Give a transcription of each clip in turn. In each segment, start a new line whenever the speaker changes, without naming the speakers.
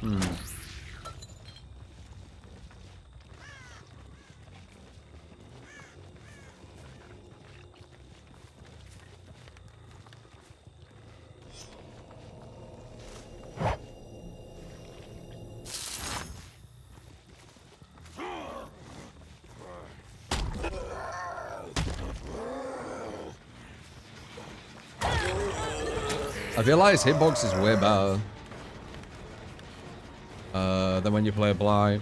I feel like his hitbox is way better than when you play Blight.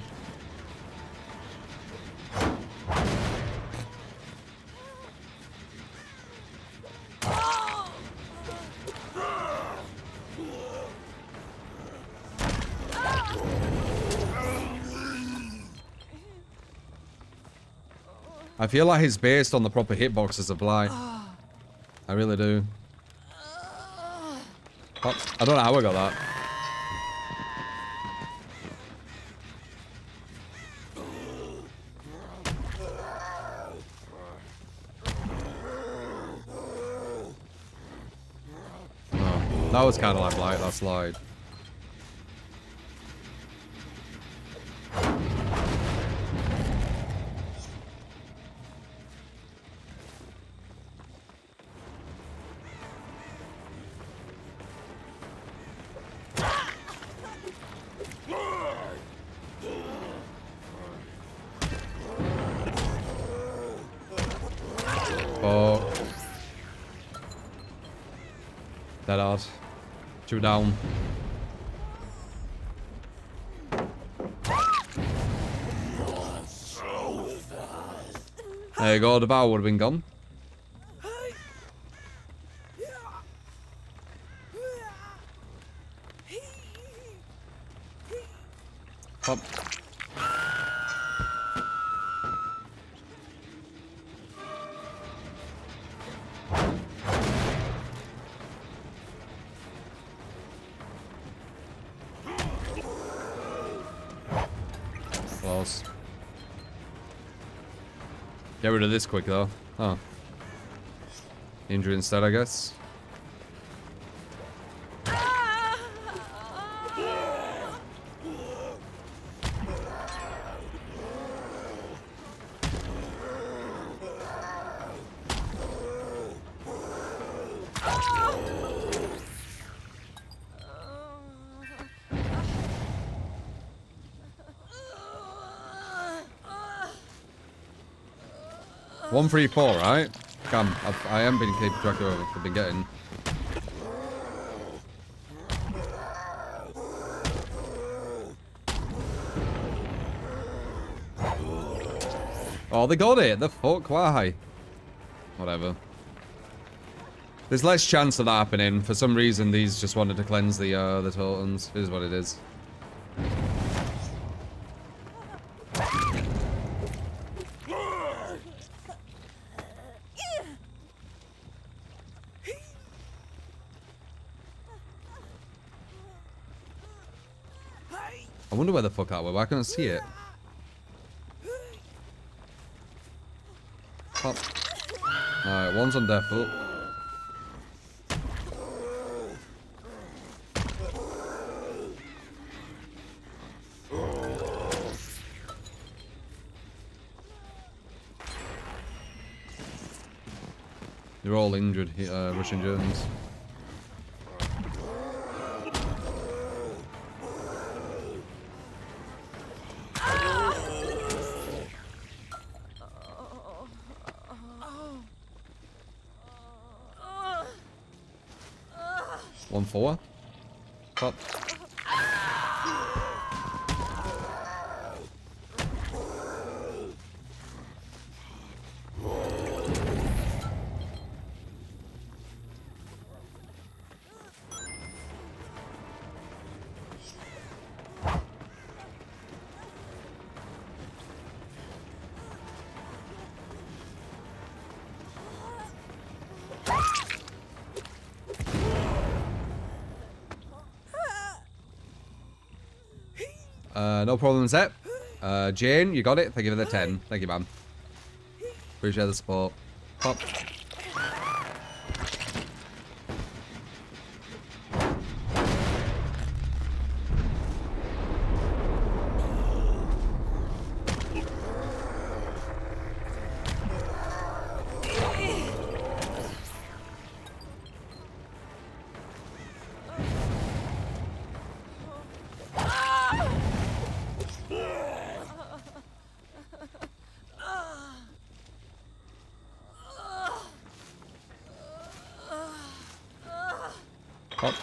I feel like he's based on the proper hitboxes of Blight. I really do. Oh, I don't know how I got that. Oh, that was kind of like Blight, that slide. Dead hard. Shoot down. There you go, the bow would have been gone. Pop. Close. Get rid of this quick though. Oh. Injury instead, I guess. One, 3, 4, right? Come, I am being keeping track of what I've been getting. Oh, they got it. The fuck? Why? Whatever. There's less chance of that happening. For some reason, these just wanted to cleanse the totems. It is what it is. I wonder where the fuck that were. Why can't I see it? Pop. Alright, one's on death foot. They're all injured, Russian Germans. One, 4. Pop. No problem, Zep. Jane, you got it. Thank you for the 10. Thank you, man. Appreciate the support. Pop. Oh.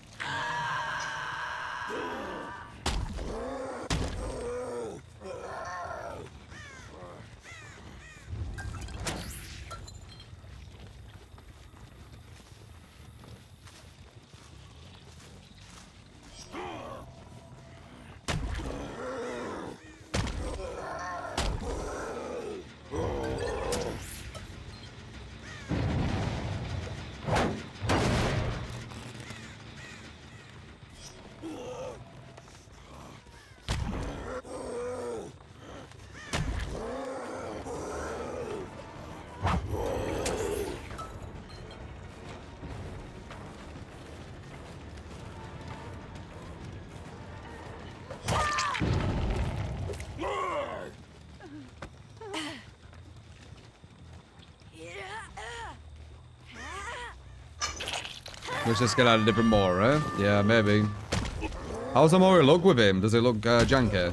Let's just get out a different Mora. Yeah, maybe. How's the Mora look with him? Does it look janky?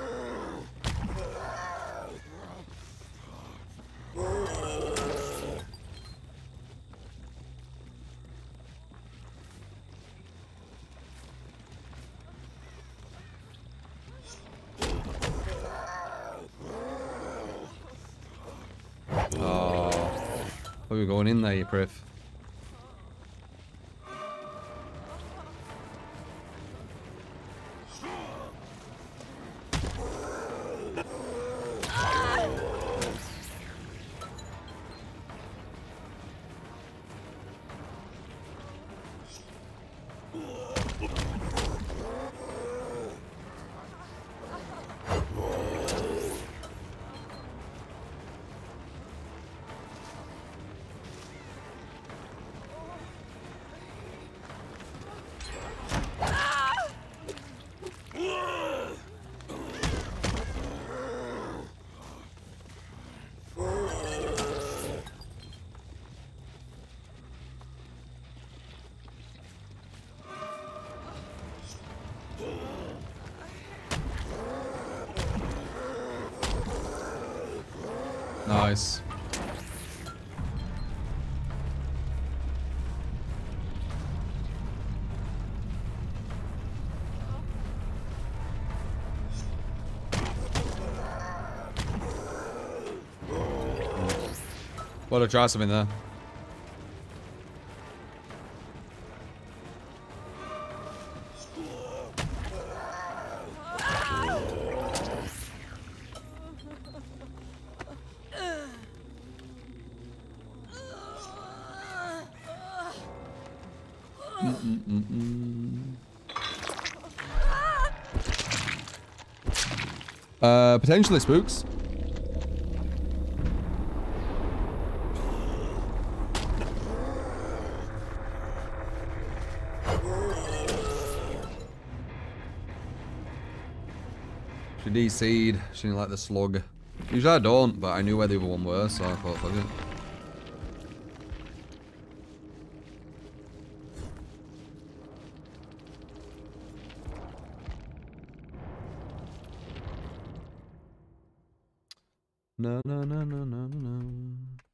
Oh. Where are we going in there, you priff? Nice. Well, to try something there. Potentially spooks. She DC'd. She didn't like the slug. Usually I don't, but I knew where the other one were, so I thought, fuck it. No, no, no, no, no, no.